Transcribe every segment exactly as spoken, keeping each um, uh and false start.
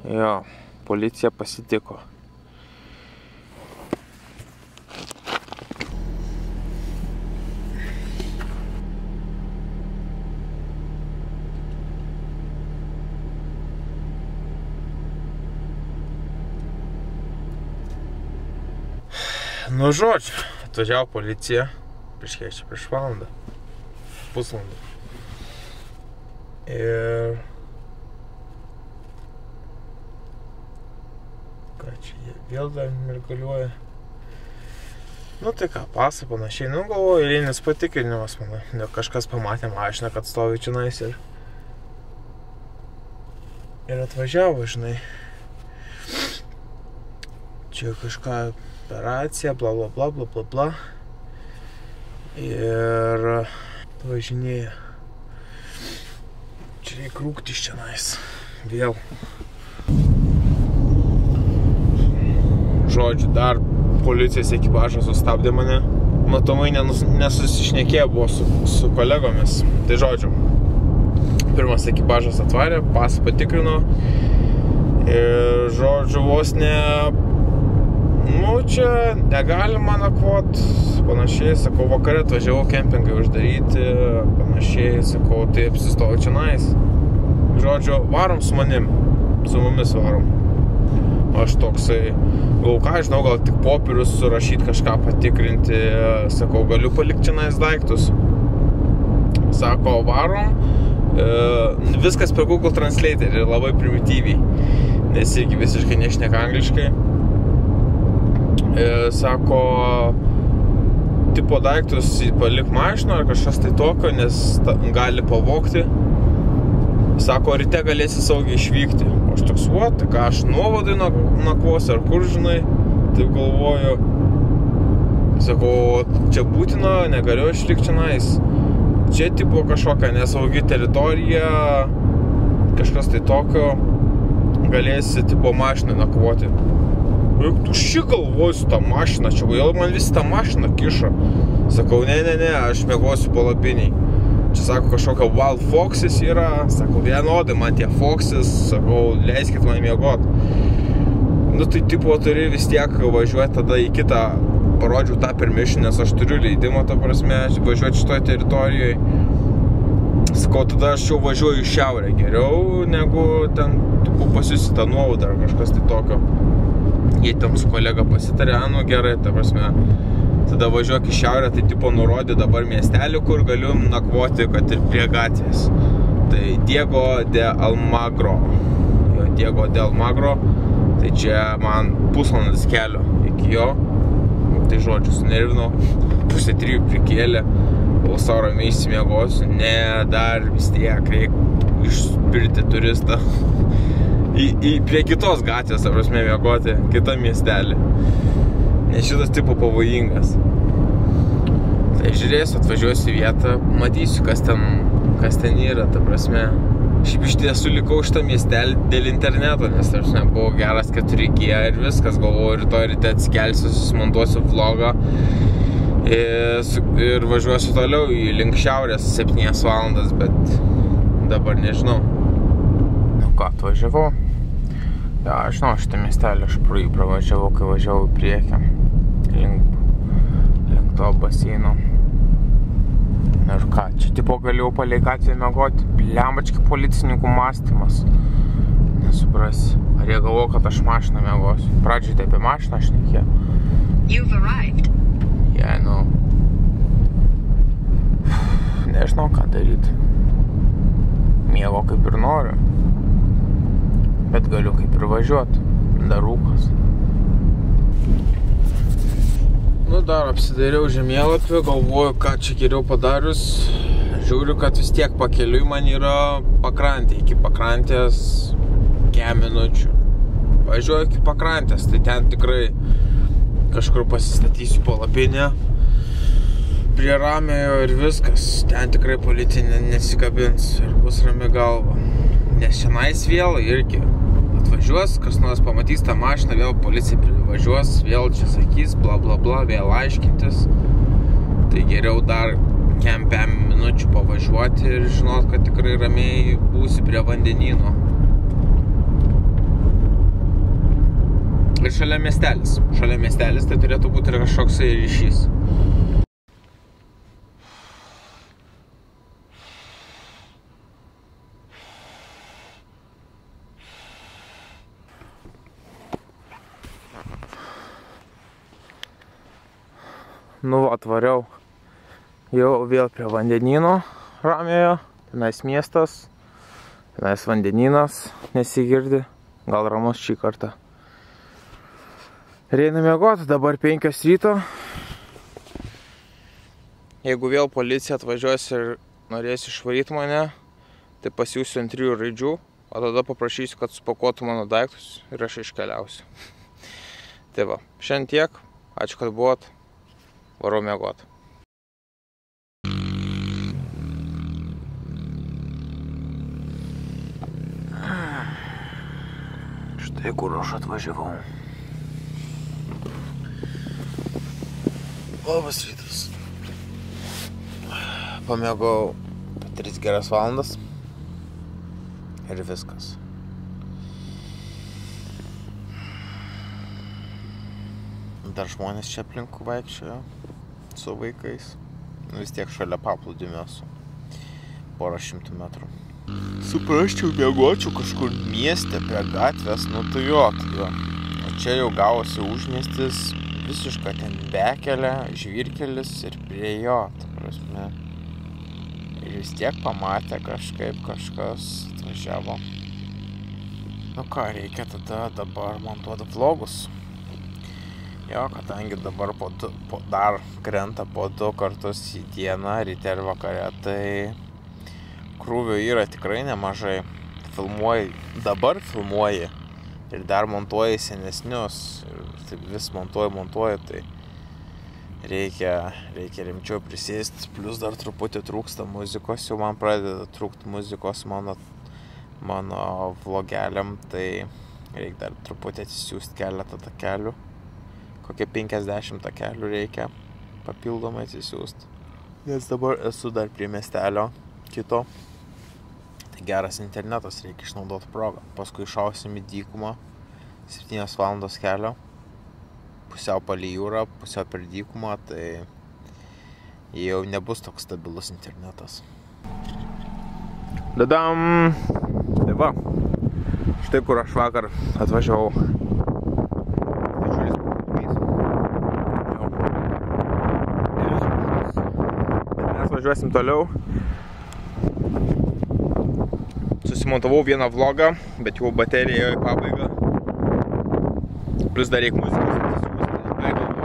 Jo, policija pasitiko. Nu, žodžiu, atvažiavo policija prieš kiek čia, prieš valandą, pusvalandą. Ir... ką čia, jie vėl dar mirguliuoja. Nu, tai ką, pasą panašiai, nu, galvoju, eilinis patikrinimas, manau. Ne, kažkas pamatė mašiną, kad stovi čionais ir... ir atvažiavo, žinai. Čia kažką... operacija, bla bla bla bla bla bla. Ir važinėja. Čia reikia rūkti iš čionais. Vėl. Žodžiu, dar policijos ekipažas sustabdė mane. Matomai nesusišnekėjo buvo su, su kolegomis. Tai žodžiu, pirmas ekipažas atvarė, pasą patikrino. Ir žodžiu, vos ne... Nu, čia negalima nakvot, panašiai, sakau, vakare atvažiavau kempingai uždaryti, panašiai, sakau, tai apsistojau čionais. Žodžiu, varom su manim, su mumis varom. Aš toksai, gal ką, žinau, gal tik popierius surašyti, kažką patikrinti, sakau, galiu palikti čionais daiktus. Sako, varom, e, viskas per Google Translator ir labai primityviai, nes irgi visiškai nešneka angliškai. E, sako, tipo daiktus palik mašiną ar kažkas tai tokio, nes ta, gali pavogti. Sako, ryte galėsi saugiai išvykti. Aš toks, va, tai ką aš nuovadai nakvos ar kur, žinai, taip galvoju. Sako, čia būtina, negaliu išlikti čionais. Čia tipo kažkokia nesaugi teritorija, kažkas tai tokio, galėsi tipo mašinai nakvoti. Juk tu ši galvoju su tą mašiną, čia vėl man visi tą mašiną kiša. Sakau, ne, ne, ne, aš mėgosiu palapiniai. Čia sako, kažkokia Wild Foxes yra, sakau, vienodai man tie Foxes, sakau, leiskit man mėgot. Nu tai tipo turi vis tiek važiuoti tada į kitą, parodžiau tą permission, nes aš turiu leidimą, ta prasme, važiuoti šitoj teritorijoje. Sakau, tada aš jau važiuoju į šiaurę geriau, negu ten tipo pasiusi tą nuovadą ar kažkas tai tokio. Jie tam su kolega pasitarė, nu gerai, ta prasme, tada važiuok į šiaurę, tai tipo nurodė dabar miestelį, kur galiu nakvoti, kad ir prie gatvės. Tai Diego de Almagro. Jo, Diego de Almagro, tai čia man pusvalandis kelio iki jo. Tai žodžiu, sunervinau, pusė trijų prikėlė, o savo ramiai įsimiegosiu, ne, dar vis tiek reikia išspirti turistą. Į, į, prie kitos gatvės, ta prasme, mėgoti, kitą miestelį. Nes šitas tipo pavojingas. Tai žiūrėsiu, atvažiuosiu į vietą, matysiu, kas ten, kas ten yra, ta prasme. Šiaip iš tiesų likau šitą miestelį dėl interneto, nes, ta prasme, buvo geras keturi G ir viskas, galvoju, rytoj ryte atsikelsiu, susimontuosiu vlogą ir, ir važiuosiu toliau į link šiaurės septynias valandas, bet dabar nežinau. Nu ką, atvažiavau. Ja, aš žinau, šitą miestelį aš pro jį pravažiavau, kai važiavau į priekį, link, link to baseino. Ir ką, čia tipo galėjau palei gatvėje mėgoti, blembački policininkų mąstymas. Nesuprasi, ar jie galvoja, kad aš mašiną mėgosiu. Pradžiai tai apie mašiną aš nekėjau. You've arrived. Yeah, nu. Nežinau, ką daryti. Miego kaip ir noriu. Bet galiu kaip ir važiuoti, dar rūkas. Nu, dar apsidairiau žemėlapį, galvoju, ką čia geriau padarius. Žiūriu, kad vis tiek pakeliui man yra pakrantė, iki pakrantės kem minučių. Važiuoju iki pakrantės, tai ten tikrai kažkur pasistatysiu palapinę prie ramiojo ir viskas. Ten tikrai politinė nesikabins ir bus rami galva. Nes šiandien vėl irgi atvažiuos, kas nors pamatys tą mašiną, vėl policija privažiuos, vėl čia sakys, bla bla bla, vėl aiškintis. Tai geriau dar kem pem minučių pavažiuoti ir žinot, kad tikrai ramiai būsi prie vandenyno. Ir šalia miestelis. Šalia miestelis tai turėtų būti ir kažkoks ryšys. Nu, atvariau jau vėl prie vandenyno ramiojo. Tenais miestas, tenais vandeninas nesigirdi. Gal ramus šį kartą. Ir einu miegoti, dabar penkios ryto. Jeigu vėl policija atvažiuos ir norės išvaryti mane, tai pasiūsiu ant trijų raidžių, o tada paprašysiu, kad supakuotų mano daiktus ir aš iškeliausiu. Tai va, šiandien tiek. Ačiū, kad buvot. Varau miegot. Štai kur aš atvažiavau. Labas rytas. Pamiegau tris geras valandas ir viskas. Dar žmonės čia aplinkų vaikščiojo su vaikais. Nu, vis tiek šalia paplūdimio su porą šimtų metrų. Suprasčiau, miegočiau kažkur mieste prie gatvės, nu tu jo, tu jo. O čia jau gavosi užmiestis, visiška ten bekelė, žvyrkelis ir prie jo, ta prasme. Ir vis tiek pamatė kažkaip kažkas atvažiavo. Nu ką, reikia tada dabar montuoti vlogus. Jo, kadangi dabar po du, po, dar krenta po du kartus į dieną, ryte ir vakare, tai krūvio yra tikrai nemažai. Filmuoji, dabar filmuoji ir dar montuoji senesnius. Ir taip vis montuoji, montuoji, tai reikia, reikia rimčiau prisėsti. Plus dar truputį trūksta muzikos, jau man pradeda trūkti muzikos mano, mano vlogeliam, tai reikia dar truputį atsisiųsti keletą takelių. Kokie penkiasdešimt takelių reikia papildomai atsisiųsti. Nes dabar esu dar prie miestelio kito. Tai geras internetas, reikia išnaudoti progą. Paskui išausim į dykumą, septynios valandos kelio. Pusiau palei jūrą, pusiau per dykumą, tai jau nebus toks stabilus internetas. Dadam! Tai va, štai kur aš vakar atvažiavau. Važiuosim toliau. Susimontavau vieną vlogą, bet jau baterija ėjo į pabaigą. Plus dar reikia muzikos.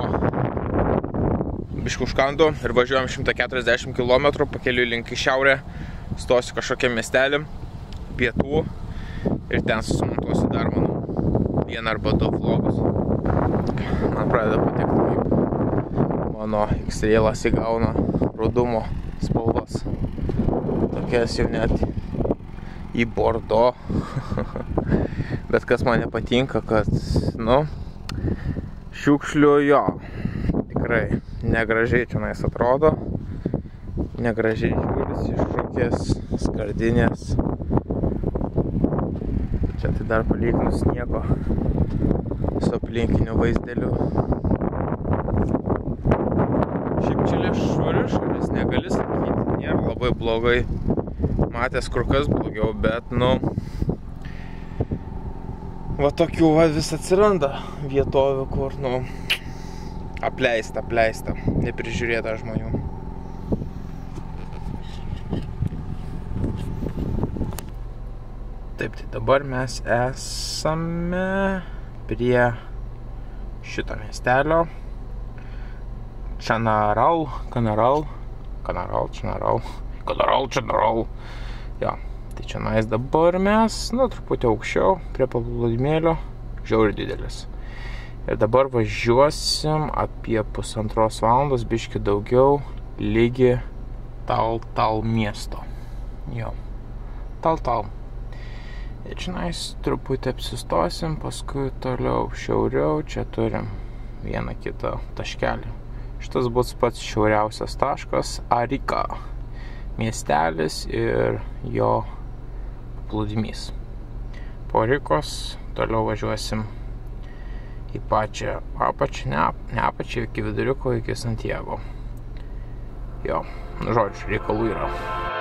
Biškį užkandu ir važiuojam šimtą keturiasdešimt kilometrų pakeliui link į šiaurę. Stosiu kažkokiam miestelį, pietų ir ten susimontuosiu dar, manau, vieną arba du vlogus. Man pradeda patikti, kaip mano X-Railas įgauna rudumo spalvas. Tokias jau net į bordo. Bet kas man nepatinka, kad, nu, šiukšlių jo. Tikrai negražiai čionais atrodo. Negražiai žiūrisi, iššūkės, skardinės. Čia tai dar palyginus nieko su aplinkiniu vaizdeliu. Šiaip čia švari šalis, negali sakyti, nėra labai blogai. Matęs kur kas blogiau, bet, nu, va tokių va vis atsiranda vietovių, kur, nu, apleista, apleista, neprižiūrėta žmonių. Taip, tai dabar mes esame prie šito miestelio. Čanaral, Kanaral, Kanaral, Čanaral, Kanaral, Čanaral. Jo, tai čionais dabar mes, nu, truputį aukščiau, prie paplūdimėlio, žiauriai didelis. Ir dabar važiuosim apie pusantros valandos, biškį daugiau, lygi Tal-Tal miesto. Jo, Tal-Tal. Ir čionais truputį apsistosim, paskui toliau šiauriau, čia turim vieną kitą taškelį. Šitas bus pats šiauriausias taškas, Arika miestelis ir jo paplūdimys. Po Arikos toliau važiuosim į pačią apačią, ne, ne apačią, iki viduriuko, iki Santiago. Jo, žodžiu, reikalų yra.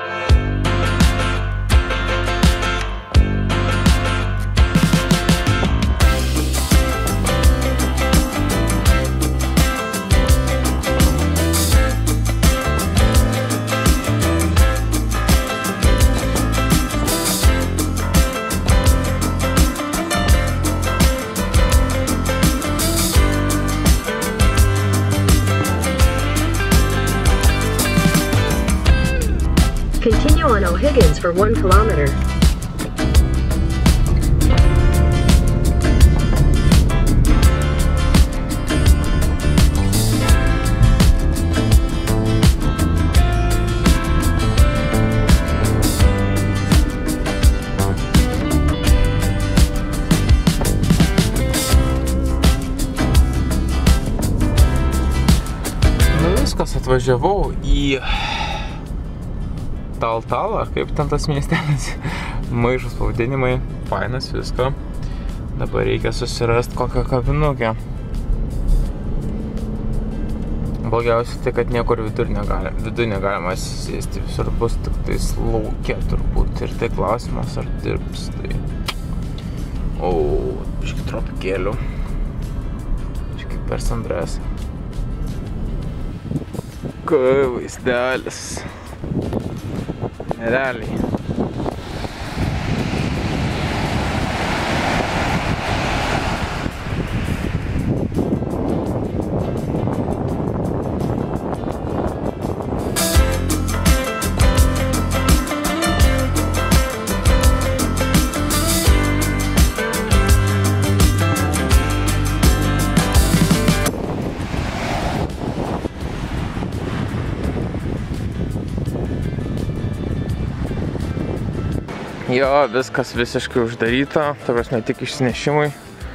Continue on O'Higgins for one kilometer. Nu viskas, atvažiavau į Tal-Tal, ar kaip ten tas miestelis, maišus pavadinimai, fainas visko. Dabar reikia susirasti kokią kavinukę. Blogiausia tai, kad niekur vidur negali, vidur negalima sėsti, visur bus tik tais lauke turbūt. Ir tai klausimas, ar dirbs, tai... O, biški tropikėlių. Biški per Sandres. Kai vaizdelis. Realiai. Jo, viskas visiškai uždaryta, ta prasme tik išsinešimui.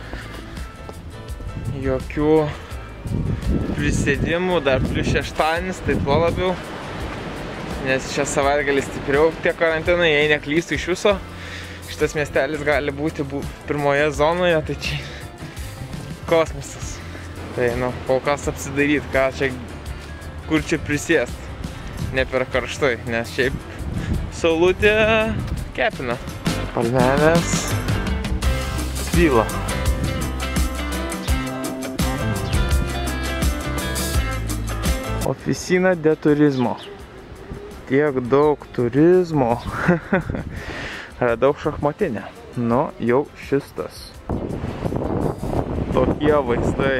Jokių prisėdimų, dar plius šeštadienis, tai tuo labiau. Nes šią savaitgalį stipriau tie karantinai, jei neklystų iš viso. Šitas miestelis gali būti pirmoje zonoje, tai čia kosmosas. Tai, nu, kol kas apsidaryt, ką čia, kur čia prisėst. Ne per karštai, nes šiaip saulutė kepina. Palmelės svyla. Oficina de turizmo. Tiek daug turizmo. Radau šachmatinę. Nu, jau šis tas. Tokie vaizdai.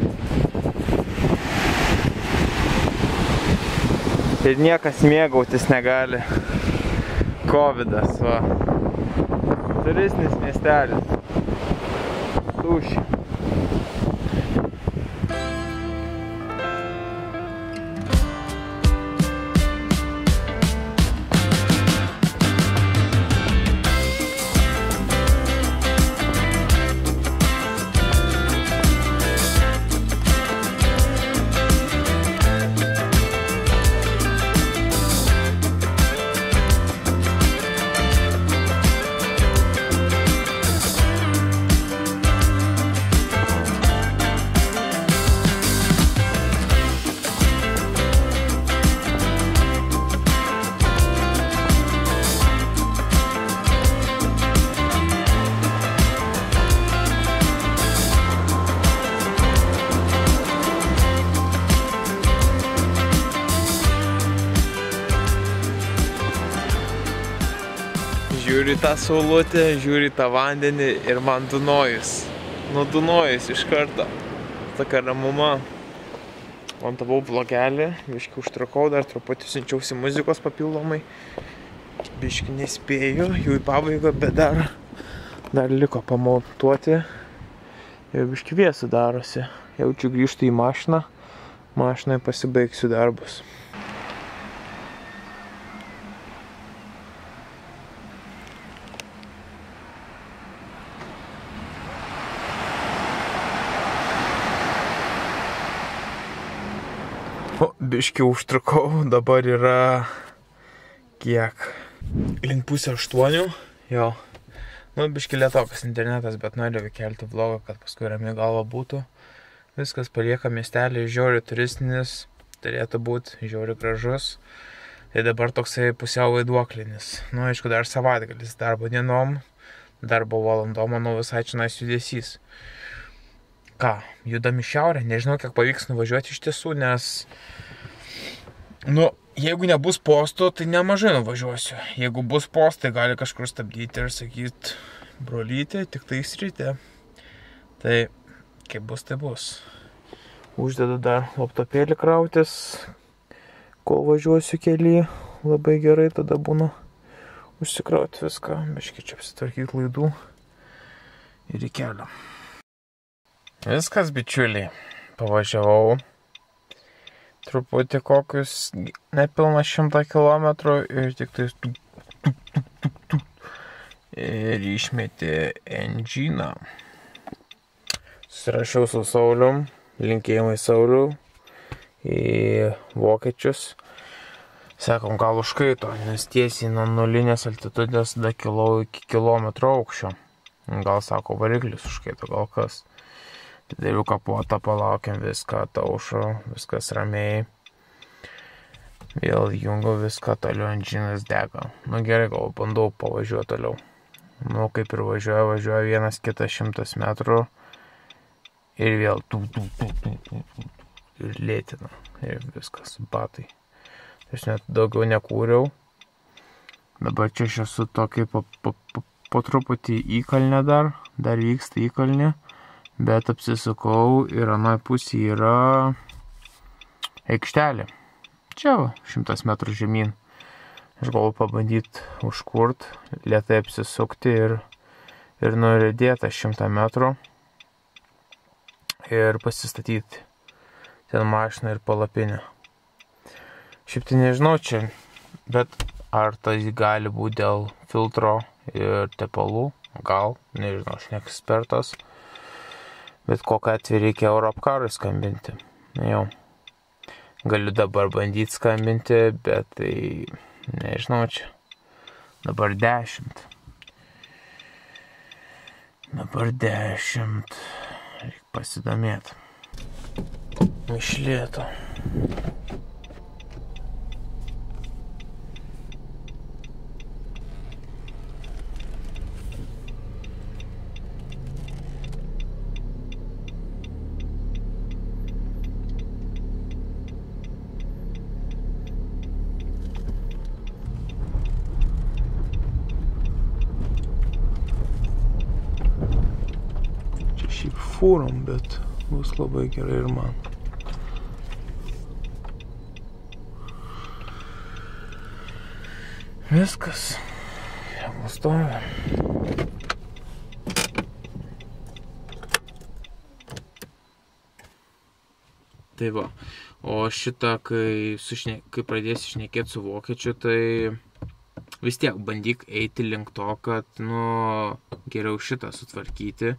Ir niekas mėgautis negali. Kovidas, va. Turistinis miestelis. Suši. Žiūri tą saulutę, žiūri tą vandenį ir man Dunojus. Nu Dunojus iš karto. Tokia ramuma. Montavau vlogelį, biškį užtrukau, dar truputį siunčiausi muzikos papildomai. Biškį nespėjau, jau į pabaigą, bet dar, dar liko pamontuoti. Jau biškį vėsu darosi. Jaučiu grįžtu į mašiną. Mašinai pasibaigsiu darbus. O, biškį užtrukau, dabar yra kiek? Link pusę aštuonių, jo. Nu, biški lietokas internetas, bet noriu kelti vlogą, kad paskui ramiai galva būtų. Viskas palieka miestelį, žiauri turistinis, turėtų būti žiauri gražus. Tai dabar toksai pusiau vaiduoklinis. Nu, aišku, dar savaitgalis, darbo dienom, darbo valandom, manau, visai čionais judesys. Ką, judam į šiaurę, nežinau, kiek pavyks nuvažiuoti iš tiesų, nes, nu, jeigu nebus postų, tai nemažai nuvažiuosiu. Jeigu bus postai, gali kažkur stabdyti ir sakyti, brolyti, tik tai sritė. Tai, kaip bus, tai bus. Uždedu dar laptopėlį krautis, kol važiuosiu kelyje. Labai gerai tada būna užsikrauti viską, biškai čia apsitvarkyti laidų ir į kelią. Viskas, bičiuliai, pavažiavau truputį kokius nepilną šimtą kilometrų ir tik tai tuk, tuk, tuk, tuk, tuk, ir išmetė enginą. Susirašiau su Saulium, linkėjimai Sauliu į vokiečius. Sakom, gal užkaito, nes tiesiai nuo nulinės altitudės da kilau iki kilometro aukščio. Gal, sako, variklis užkaito, gal kas. Dariu kapotą, palaukiam viską, taušo, viskas ramiai. Vėl jungu viską, toliau enginas dega. Nu gerai, gal bandau pavažiuoti toliau. Nu, kaip ir važiuoja, važiuoja vienas kitas šimtas metrų. Ir vėl tų, tų, tų, tų, tų, tų. Ir lėtina. Ir viskas, batai. Aš net daugiau nekūriau. Dabar čia aš esu tokį po, po, po, po truputį įkalnę dar. Dar vyksta įkalnė. Bet apsisukau ir anoj pusėje yra aikštelė. Čia va, šimtas metrų žemyn. Aš galiu pabandyti užkurt, lėtai apsisukti ir, ir nuridėti šimtą metrų. Ir pasistatyti ten mašiną ir palapinę. Šiaip tai nežinau čia, bet ar tai gali būti dėl filtro ir tepalų? Gal, nežinau, aš ne ekspertas. Bet kokią atveju reikia Europcarui skambinti. Na jau. Galiu dabar bandyti skambinti, bet tai nežinau čia. Dabar dešimt. Dabar dešimt. Reikia pasidomėti. Iš lėto. Fūrom, bet bus labai gerai ir man. Viskas. Jau nustoja. Tai va. O šitą, kai, sušne, kai pradėsi šnekėti su vokiečiu, tai vis tiek bandyk eiti link to, kad, nu, geriau šitą sutvarkyti,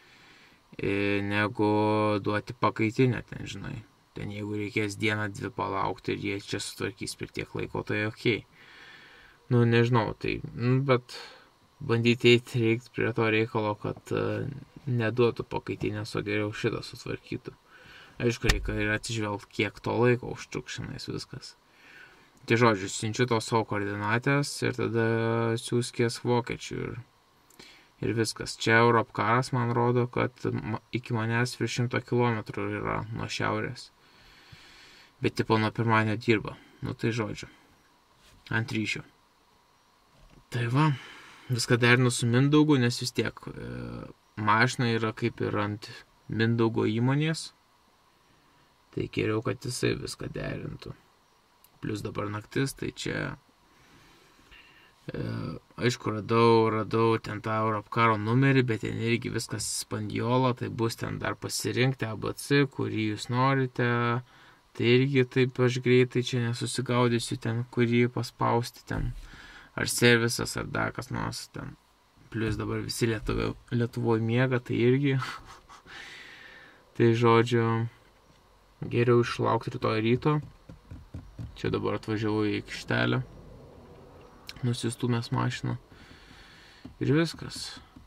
negu duoti pakaitinę ten, žinai. Ten jeigu reikės dieną dvi palaukti ir jie čia sutvarkys per tiek laiko, tai okei. Nu, nežinau, tai, nu, bet bandyti eiti reikti prie to reikalo, kad uh, neduotų pakaitinės, o geriau šitą sutvarkytų. Aišku, reikia ir atsižvelgti, kiek to laiko užtruks šiandien viskas. Tai žodžiu, siunčiu to savo koordinatės ir tada siūskės vokiečių ir Ir viskas. Čia Europcaras man rodo, kad iki manęs virš šimto kilometrų yra nuo šiaurės. Bet tipo nuo pirmadienio dirba. Nu tai žodžiu. Ant ryšio. Tai va. Viską derinu su Mindaugu, nes vis tiek e, mašina yra kaip ir ant Mindaugo įmonės. Tai geriau, kad jisai viską derintų. Plius dabar naktis, tai čia... E, aišku, radau, radau ten tą Europcaro numerį, bet ten irgi viskas Spanjola, tai bus ten dar pasirinkti A B C, kurį jūs norite. Tai irgi taip aš greitai čia nesusigaudysiu ten, kurį paspausti ten. Ar servisas, ar dar kas nors ten. Plius dabar visi Lietuvoje Lietuvoje miega, tai irgi. Tai žodžiu, geriau išlaukti rytoj ryto. Čia dabar atvažiavau į aikštelę. Nusistūmęs mašiną. Ir viskas.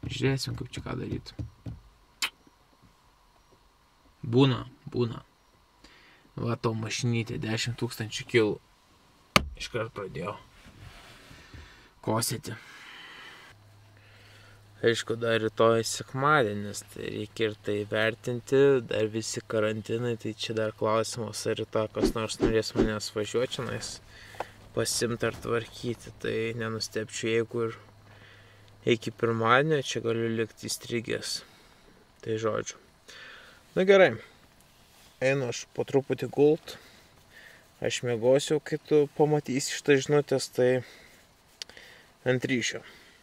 Žiūrėsim, kaip čia ką daryti. Būna, būna. Va, to mašinytė dešimt tūkstančių kilų. Iškart pradėjo kosėti. Aišku, dar rytoj sekmadienis, tai reikia ir tai vertinti, dar visi karantinai, tai čia dar klausimas, ar rytoj kas nors norės manęs važiuoti čionais, pasimt ar tvarkyti, tai nenustepčiau, jeigu ir iki pirmadienio čia galiu likti įstrigęs. Tai žodžiu. Na gerai, einu aš po truputį gult, aš miegosiu, kai tu pamatysi šitą žinutės, tai ant ryšio.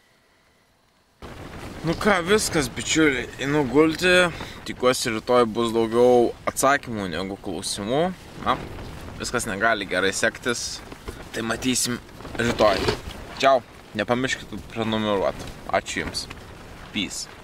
Nu ką, viskas, bičiuliai, einu gulti, tikiuosi rytoj bus daugiau atsakymų negu klausimų. Na, viskas negali gerai sektis, tai matysim rytoj. Čiau, nepamirškit prenumeruoti. Ačiū jums. Peace.